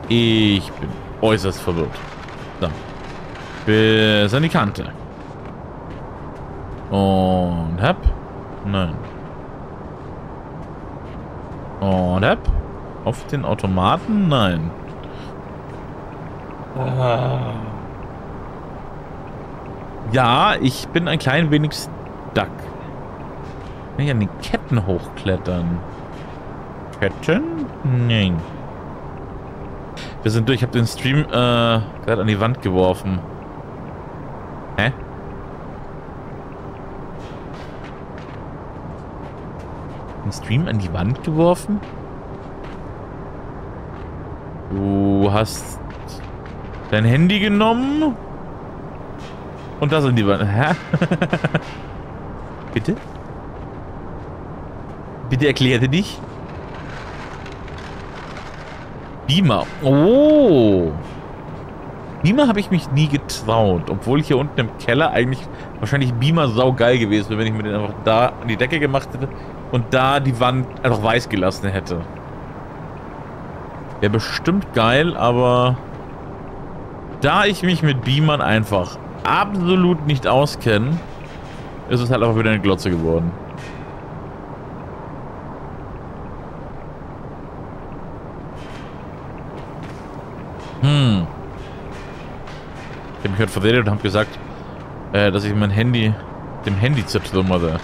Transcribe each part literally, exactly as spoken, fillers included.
Ich bin äußerst verwirrt. So. Bis an die Kante. Und hab. Nein. Und hab. Auf den Automaten? Nein. Ah. Ja, ich bin ein klein wenig stuck. Kann ich an den Ketten hochklettern? Ketten? Nein. Wir sind durch. Ich habe den Stream äh, gerade an die Wand geworfen. Hä? Den Stream an die Wand geworfen? Du hast dein Handy genommen und das in die Wand. Hä? Bitte? Bitte erkläre dich. Beamer. Oh. Beamer habe ich mich nie getraut. Obwohl hier unten im Keller eigentlich wahrscheinlich Beamer saugeil gewesen wäre, wenn ich mir den einfach da an die Decke gemacht hätte und da die Wand einfach weiß gelassen hätte. Wäre bestimmt geil, aber da ich mich mit Beamern einfach absolut nicht auskenne, ist es halt einfach wieder eine Glotze geworden. Hm. Ich habe mich heute verredet und habe gesagt, äh, dass ich mein Handy dem Handy zertrümmere.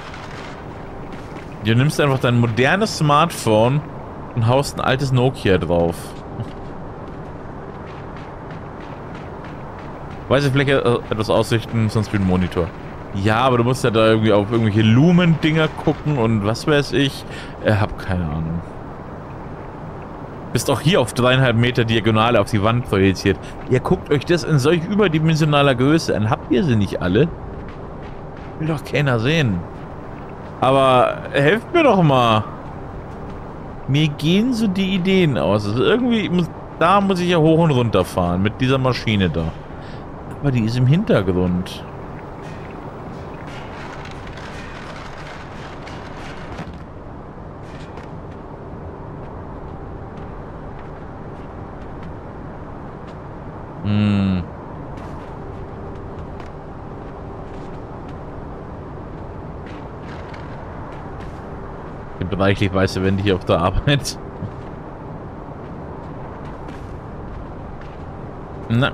Du nimmst einfach dein modernes Smartphone und haust ein altes Nokia drauf. Weiß ich, vielleicht etwas ausrichten, sonst wie ein Monitor. Ja, aber du musst ja da irgendwie auf irgendwelche Lumen-Dinger gucken und was weiß ich. Äh, hab keine Ahnung. Bist auch hier auf dreieinhalb Meter Diagonale auf die Wand projiziert. Ihr guckt euch das in solch überdimensionaler Größe an. Habt ihr sie nicht alle? Will doch keiner sehen. Aber helft mir doch mal. Mir gehen so die Ideen aus. Also irgendwie, muss, da muss ich ja hoch und runter fahren mit dieser Maschine da. Aber die ist im Hintergrund. Hm. Reichlich weiße Wände hier auf der Arbeit. Na.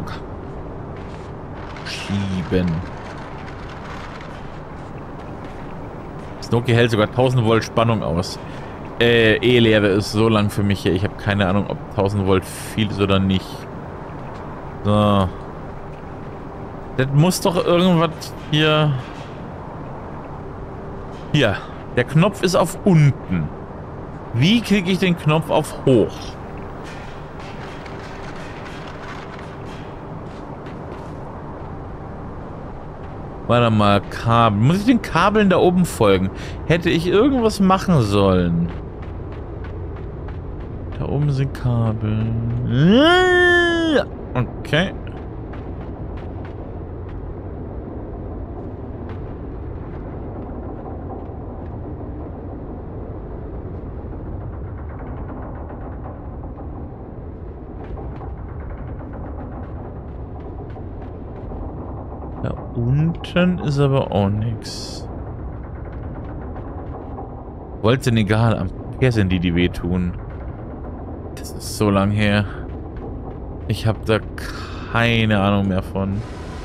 Schieben. Das Nokia hält sogar tausend Volt Spannung aus. Äh, E-Lehre ist so lang für mich hier. Ich habe keine Ahnung, ob tausend Volt viel ist oder nicht. So. Das muss doch irgendwas hier... Hier. Der Knopf ist auf unten. Wie kriege ich den Knopf auf hoch? Warte mal, Kabel. Muss ich den Kabeln da oben folgen? Hätte ich irgendwas machen sollen? Da oben sind Kabel. Okay. Da unten ist aber auch nichts. Volt sind egal, am Verkehr sind die, die wehtun. Das ist so lang her. Ich habe da keine Ahnung mehr von.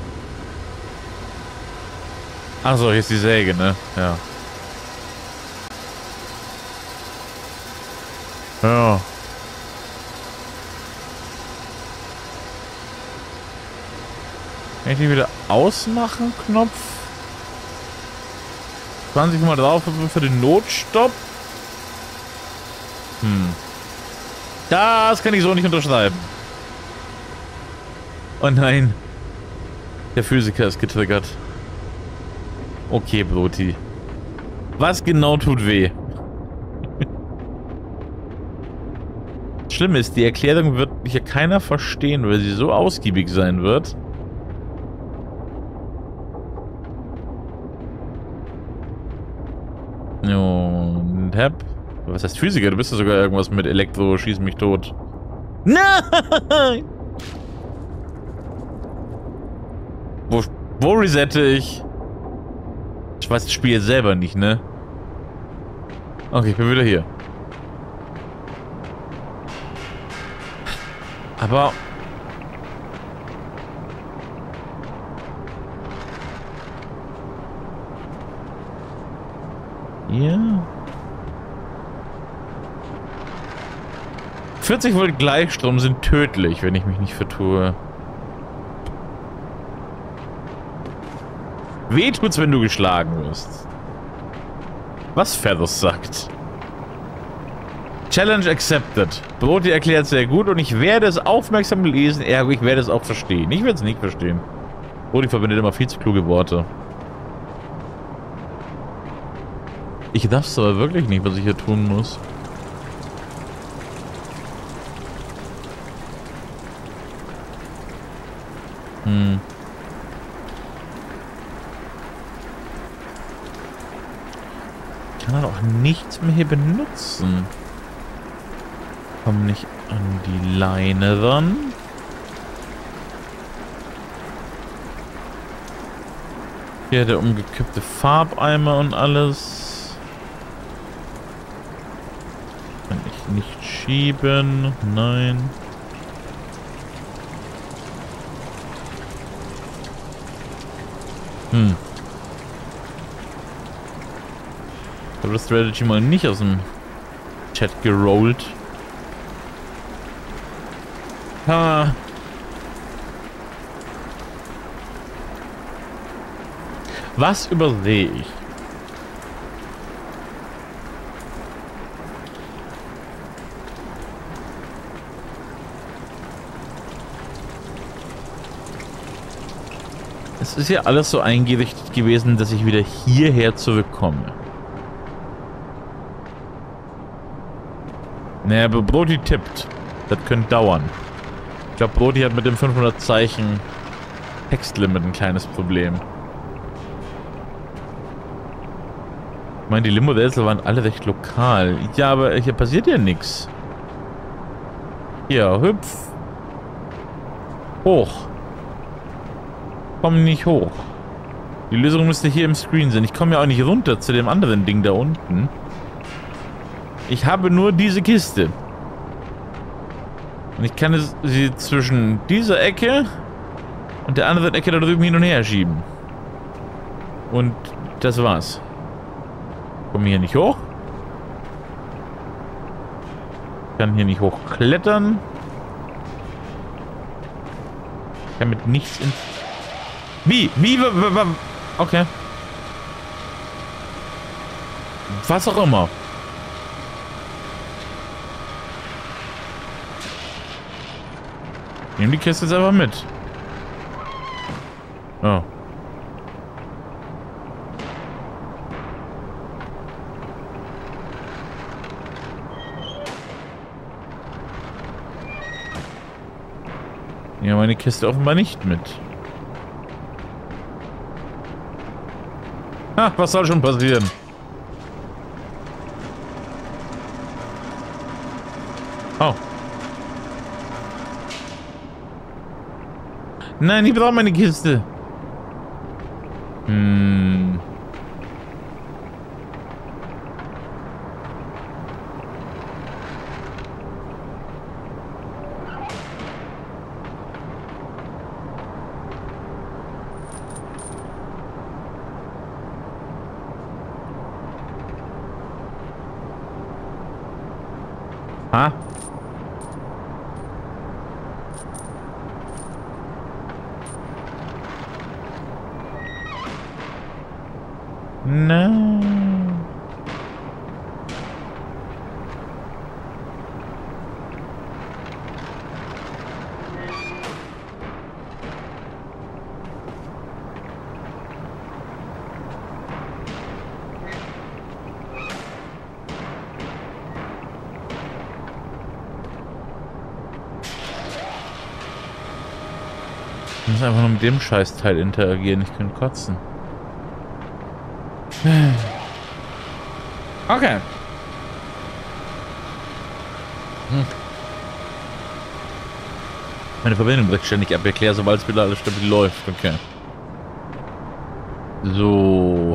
Achso, hier ist die Säge, ne? Ja. Ja. Kann ich die wieder ausmachen, Knopf? zwanzig Mal drauf für den Notstopp. Hm. Das kann ich so nicht unterschreiben. Oh nein. Der Physiker ist getriggert. Okay, Broti. Was genau tut weh? Schlimm ist, die Erklärung wird hier keiner verstehen, weil sie so ausgiebig sein wird. Und hab. Was heißt Physiker? Du bist ja sogar irgendwas mit Elektro, schieß mich tot. Nein! Wo, wo resette ich? Ich weiß das Spiel selber nicht, ne? Okay, ich bin wieder hier. Aber... Ja... vierzig Volt Gleichstrom sind tödlich, wenn ich mich nicht vertue. Weh tut's, wenn du geschlagen wirst. Was Feathers sagt. Challenge accepted. Brody erklärt sehr gut und ich werde es aufmerksam lesen, ergo ich werde es auch verstehen. Ich werde es nicht verstehen. Brody verbindet immer viel zu kluge Worte. Ich darf es aber wirklich nicht, was ich hier tun muss. Hm. Ich kann dann auch nichts mehr hier benutzen. Komm nicht an die Leine ran. Hier der umgekippte Farbeimer und alles. Kann ich nicht schieben. Nein. Hm. Ich habe das Strategy mal nicht aus dem Chat gerollt. Ha. Was übersehe ich? Es ist ja alles so eingerichtet gewesen, dass ich wieder hierher zurückkomme. Naja, aber Brody tippt. Das könnte dauern. Ich glaube, Brody hat mit dem fünfhundert Zeichen Textlimit ein kleines Problem. Ich meine, die Limo-Rätsel waren alle recht lokal. Ja, aber hier passiert ja nichts. Hier, hüpf. Hoch. Komm nicht hoch. Die Lösung müsste hier im Screen sein. Ich komme ja auch nicht runter zu dem anderen Ding da unten. Ich habe nur diese Kiste. Und ich kann sie zwischen dieser Ecke und der anderen Ecke da drüben hin und her schieben. Und das war's. Ich komme hier nicht hoch. Ich kann hier nicht hochklettern. Ich kann mit nichts in... Wie? Wie? Okay. Was auch immer. Nehmen die Kiste jetzt einfach mit. Oh. Ja, meine Kiste offenbar nicht mit. Ha, was soll schon passieren? Oh. Nein, ich brauche meine Kiste. Hm. Ha? Nein. Ich muss einfach nur mit dem Scheißteil interagieren. Ich kann kotzen. Okay. Hm. Meine Verbindung bricht ständig ab. Erklär, sobald es wieder alles stabil läuft. Okay. So.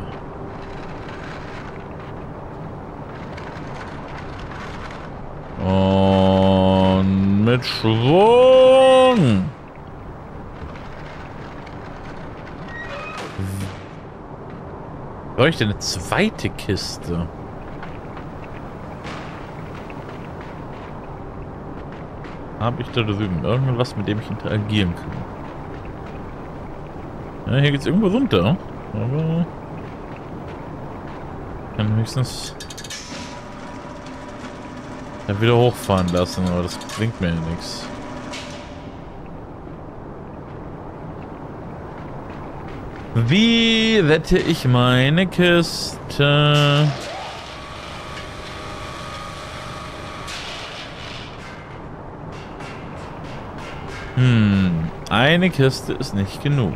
Und mit Schwung. Brauche ich denn eine zweite Kiste? Habe ich da drüben irgendwas, mit dem ich interagieren kann? Ja, hier geht's irgendwo runter. Aber ich kann höchstens dann wieder hochfahren lassen, aber das bringt mir ja nichts. Wie rette ich meine Kiste? Hm, eine Kiste ist nicht genug.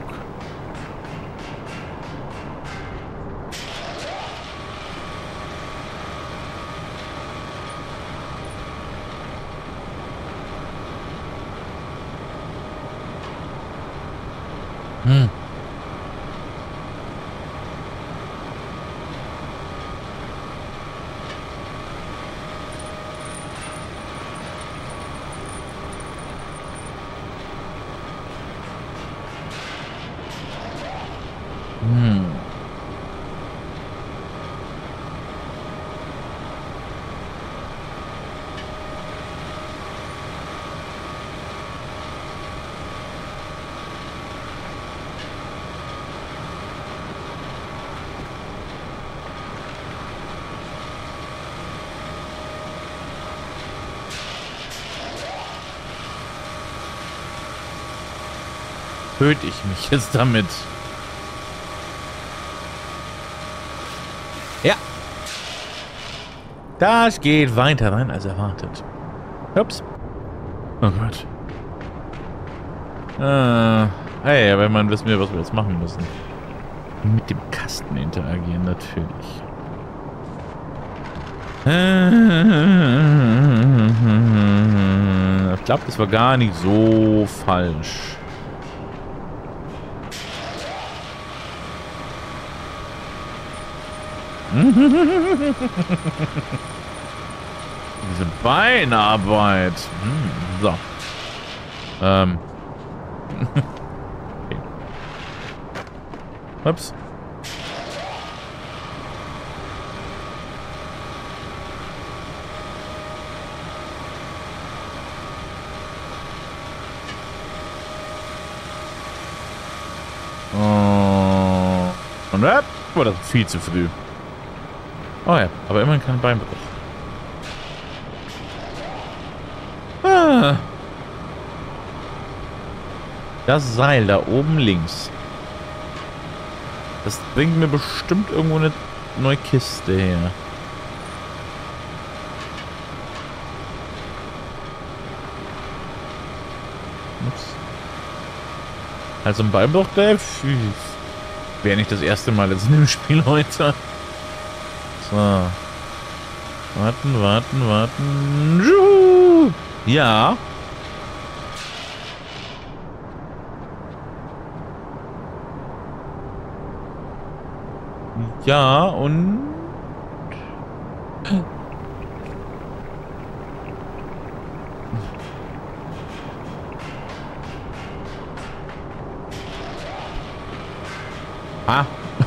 Hm. Hm. Töte ich mich jetzt damit? Ja. Das geht weiter rein als erwartet. Ups. Oh Gott. Äh, hey, wenn man wissen will, was wir jetzt machen müssen. Mit dem Kasten interagieren, natürlich. Ich glaube, das war gar nicht so falsch. Diese Beinarbeit. Hm, so. Ähm. Okay. Ups. Oh. Und ab. Oh, das ist viel zu früh. Oh ja, aber immerhin kein Beinbruch. Ah. Das Seil da oben links. Das bringt mir bestimmt irgendwo eine neue Kiste her. Ups. Also ein Beinbruch, der wäre nicht das erste Mal jetzt in dem Spiel heute. So. Warten, warten, warten. Juhu! Ja. Ja, und... Ah.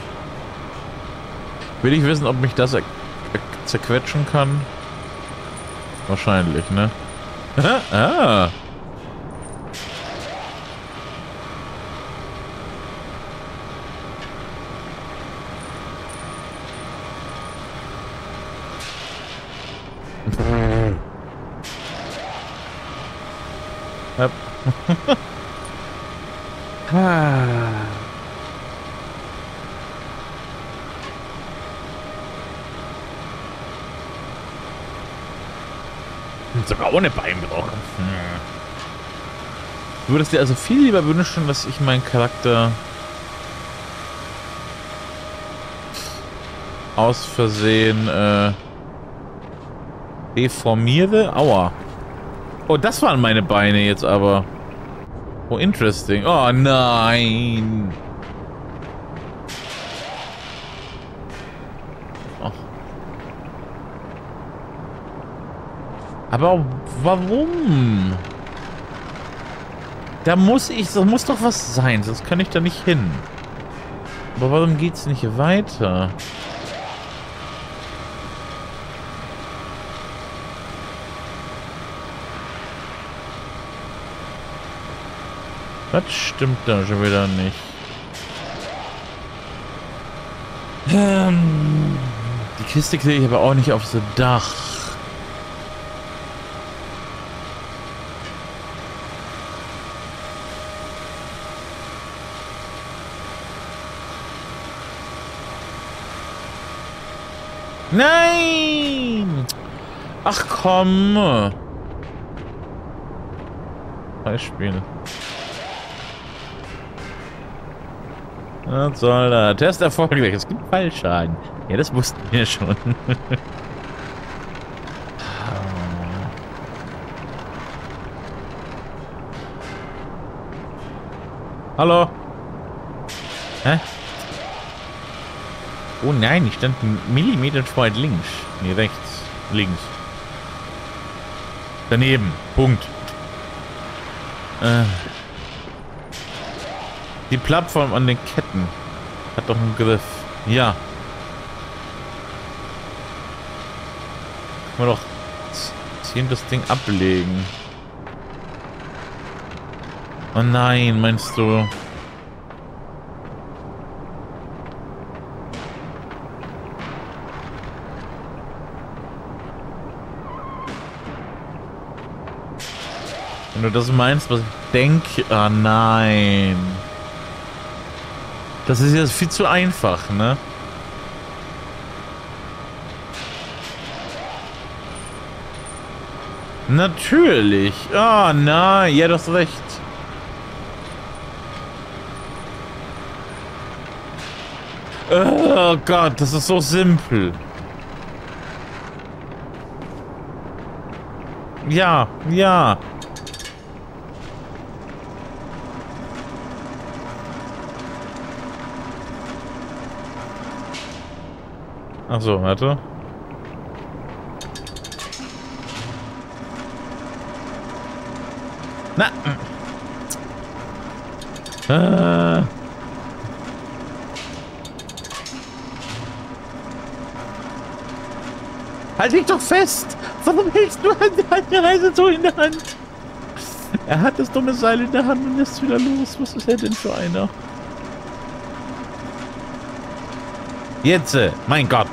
Will ich wissen, ob mich das zerquetschen kann? Wahrscheinlich, ne? Ah. Yep. Ah. Sogar ohne Beinbruch. Hm. Du würdest dir also viel lieber wünschen, dass ich meinen Charakter aus Versehen äh, deformiere? Aua. Oh, das waren meine Beine jetzt aber. Oh, interesting. Oh, nein. Oh. Aber warum? Da muss ich, da muss doch was sein, sonst kann ich da nicht hin. Aber warum geht's nicht weiter? Das stimmt da schon wieder nicht. Ähm, die Kiste kriege ich aber auch nicht aufs Dach. Nein! Ach komm! Beispiel. Was soll das? Test erfolgreich. Es gibt Fallschaden. Ja, das wussten wir schon. Hallo? Hä? Oh nein, ich stand einen Millimeter zu weit links. Nee, rechts. Links. Daneben. Punkt. Äh. Die Plattform an den Ketten hat doch einen Griff. Ja. Können wir doch ziehen das Ding ablegen. Oh nein, meinst du? Wenn du das meinst, was ich denke... Ah, nein. Das ist jetzt viel zu einfach, ne? Natürlich. Ah, oh, nein. Ja, du hast recht. Oh Gott, das ist so simpel. Ja, ja. Ach so, warte. Na. Äh. Halt dich doch fest! Warum hältst du eine Reise so in der Hand? Er hat das dumme Seil in der Hand und ist wieder los. Was ist er denn für einer? Jetzt, mein Gott.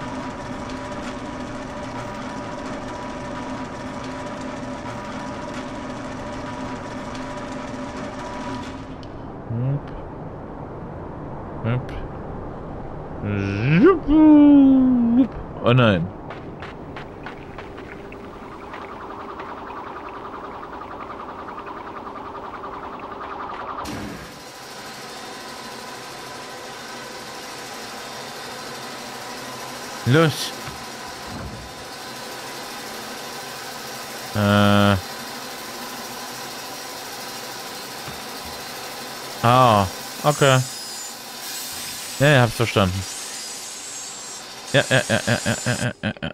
Oh nein. Los. Äh. Ah, okay. Ja, ja, hab's verstanden. Ja, ja, ja, ja, ja, ja, ja, ja.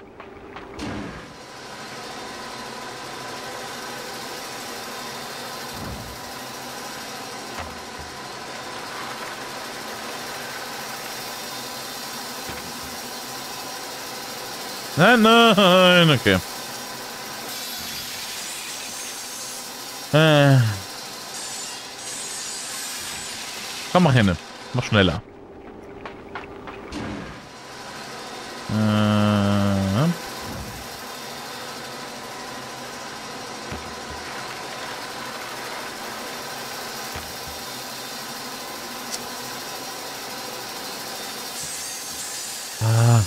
Nein, nein, okay. Äh. Komm, mach hin. Mach schneller. Äh. Ah.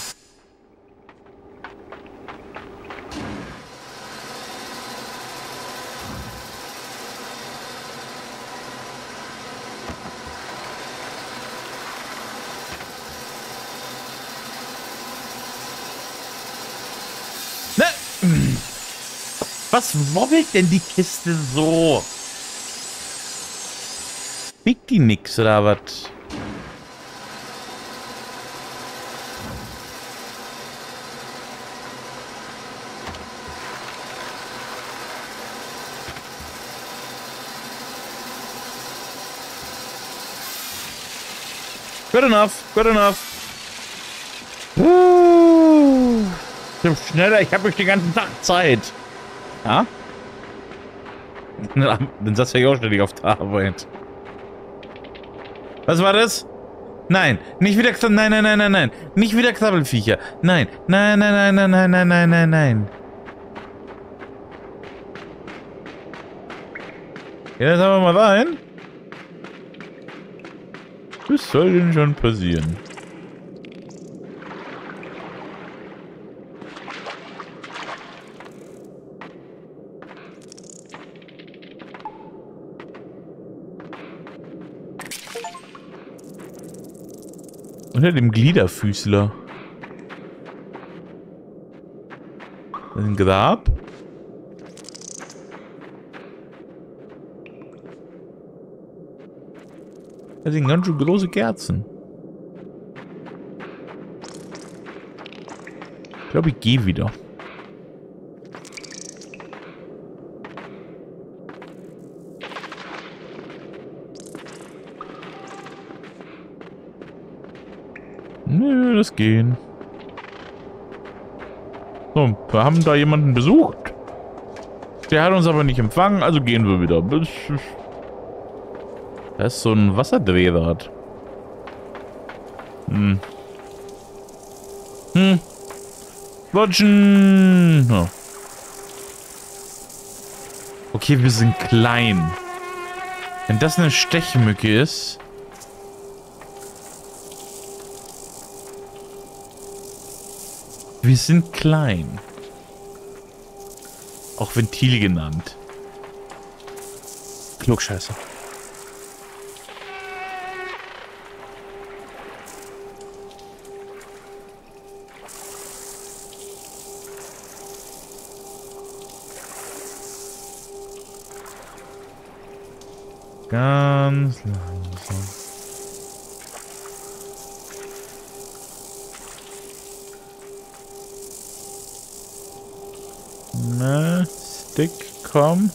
Was wobbelt denn die Kiste so? Biegt die nix oder was? Good enough, good enough. Uh, schneller, ich habe euch den ganzen Tag Zeit. Ja? Dann saß ich auch ständig auf der Arbeit. Was war das? Nein, nicht wieder Krabbel. Nein, nein, nein, nein, nein. Nicht wieder Krabbelfiecher. Nein, nein, nein, nein, nein, nein, nein, nein, nein, nein. Ja, jetzt haben wir mal rein. Was soll denn schon passieren? Unter dem Gliederfüßler. Das ist ein Grab. Das sind ganz schön große Kerzen. Ich glaube, ich gehe wieder. Nö, das gehen. So, wir haben da jemanden besucht. Der hat uns aber nicht empfangen, also gehen wir wieder. Da ist so ein Wasserdrehrad. Hm. Hm. Watschen. Oh. Okay, wir sind klein. Wenn das eine Stechmücke ist. Wir sind klein. Auch Ventil genannt. Klugscheißer. Ganz langsam. Na, Stick, komm.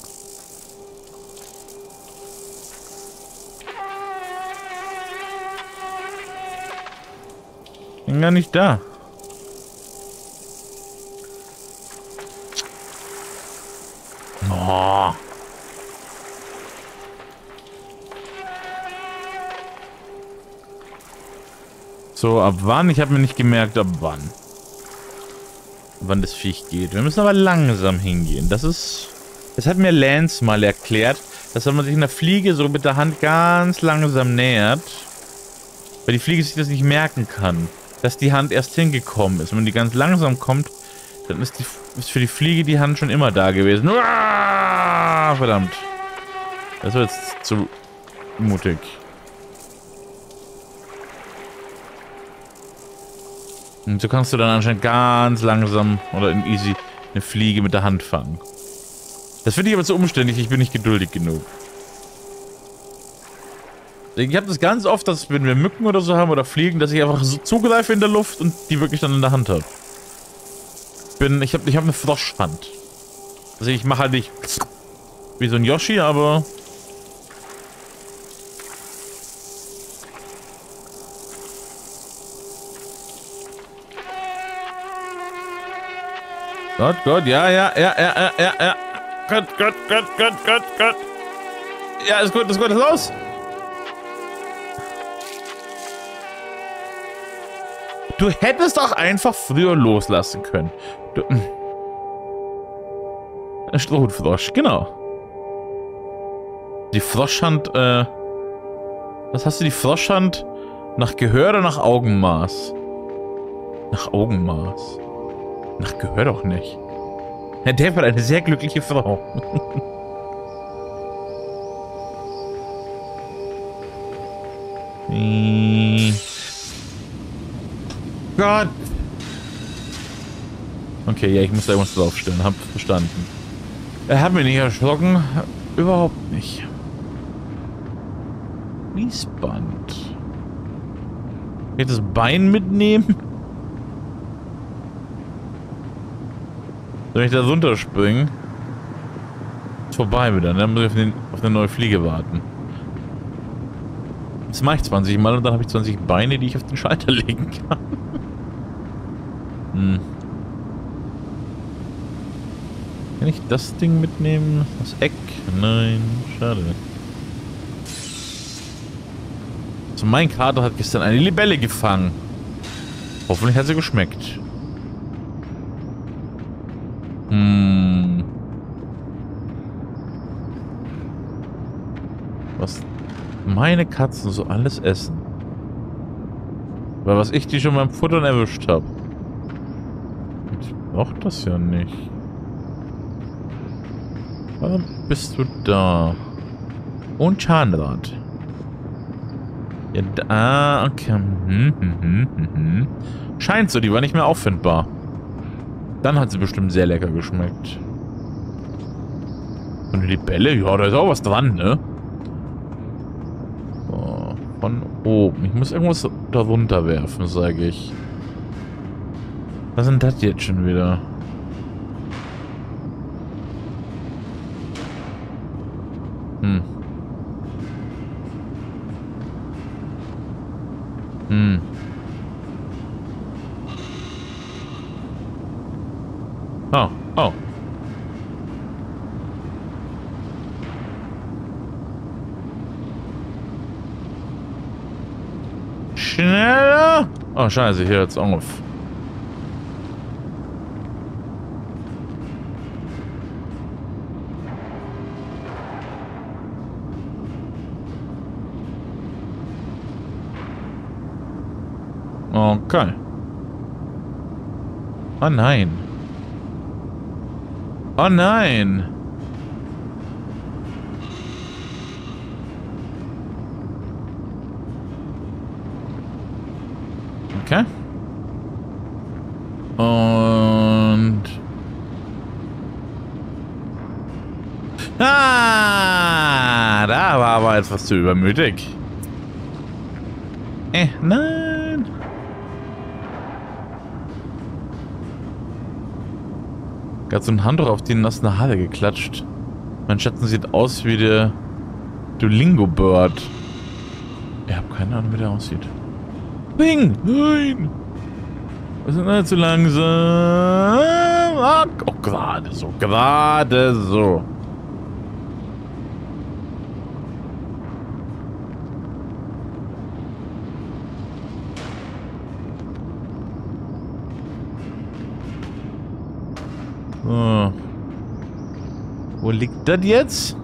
Bin gar nicht da. Oh. So, ab wann? Ich habe mir nicht gemerkt, ab wann. Wann das Viech geht. Wir müssen aber langsam hingehen. Das ist... Das hat mir Lance mal erklärt, dass wenn man sich einer Fliege so mit der Hand ganz langsam nähert, weil die Fliege sich das nicht merken kann, dass die Hand erst hingekommen ist. Und wenn die ganz langsam kommt, dann ist, die, ist für die Fliege die Hand schon immer da gewesen. Uah, verdammt. Das war jetzt zu mutig. Und so kannst du dann anscheinend ganz langsam oder in easy eine Fliege mit der Hand fangen. Das finde ich aber zu umständlich, ich bin nicht geduldig genug. Ich habe das ganz oft, dass wenn wir Mücken oder so haben oder Fliegen, dass ich einfach so zugreife in der Luft und die wirklich dann in der Hand habe. Ich bin, ich habe ich hab eine Froschhand. Also ich mache halt nicht wie so ein Yoshi, aber... Gott, Gott, ja, ja, ja, ja, ja, ja, ja. Gott, Gott, Gott, Gott, Gott, Gott. Ja, ist gut, ist gut, ist los. Du hättest doch einfach früher loslassen können. Du, ein Strohhutfrosch, genau. Die Froschhand, äh... Was hast du, die Froschhand nach Gehör oder nach Augenmaß? Nach Augenmaß. Nach Gehör doch nicht. Herr Dave hat eine sehr glückliche Frau. Gott! Okay, ja, ich muss da irgendwas draufstellen. Hab verstanden. Er hat mich nicht erschrocken. Überhaupt nicht. Fließband. Kann ich das Bein mitnehmen? Soll ich da runterspringen? Ist vorbei wieder, ne? Dann muss ich auf, den, auf eine neue Fliege warten. Das mache ich zwanzig Mal und dann habe ich zwanzig Beine, die ich auf den Schalter legen kann. Hm. Kann ich das Ding mitnehmen? Das Eck? Nein, schade. Also mein Kater hat gestern eine Libelle gefangen. Hoffentlich hat sie geschmeckt. Hm. Was meine Katzen so alles essen. Weil was ich die schon beim Futtern erwischt habe. Ich brauch das ja nicht. Warum bist du da? Und Zahnrad. Ja, da, ah, okay. Hm, hm, hm, hm, hm. Scheint so, die war nicht mehr auffindbar. Dann hat sie bestimmt sehr lecker geschmeckt. Und die Libelle? Ja, da ist auch was dran, ne? So, von oben. Ich muss irgendwas da runter werfen, sage ich. Was sind das jetzt schon wieder? Hm. Hm. Oh, oh. Schneller! Oh, scheiße, hier hört's auf. Okay. Oh nein. Oh nein. Okay. Und... Ah, da war aber etwas zu übermütig. Eh, nein. Gerade so ein Handtuch auf die nassen Haare geklatscht. Mein Schatten sieht aus wie der Duolingo Bird. Ich habe keine Ahnung, wie der aussieht. Bing! Nein! Wir sind alle zu langsam. Ah, oh, gerade so, gerade so. So. Wo liegt das jetzt?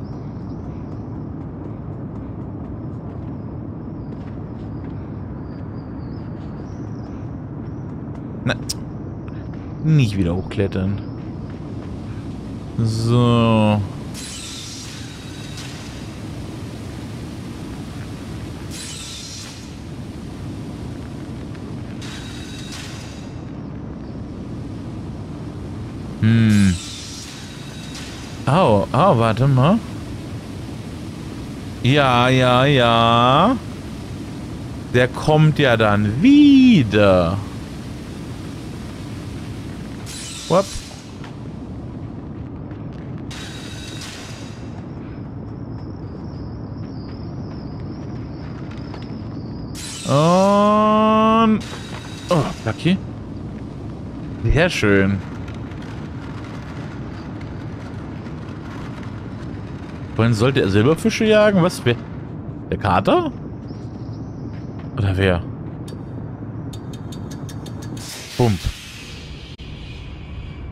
Na, nicht wieder hochklettern. So. Hm. Au, au, warte mal. Ja, ja, ja. Der kommt ja dann wieder. Whoop. Und... Oh, Lucky. Sehr schön. Vorhin sollte er Silberfische jagen? Was? Wer? Der Kater? Oder wer? Pump.